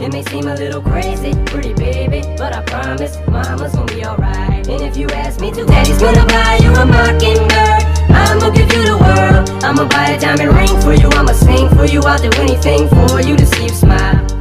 It may seem a little crazy, pretty baby, but I promise mama's gonna be alright. And if you ask me to, daddy's gonna buy you a mockingbird. I'ma give you the world. I'ma buy a diamond ring for you. I'ma sing for you. I'll do anything for you to see you smile.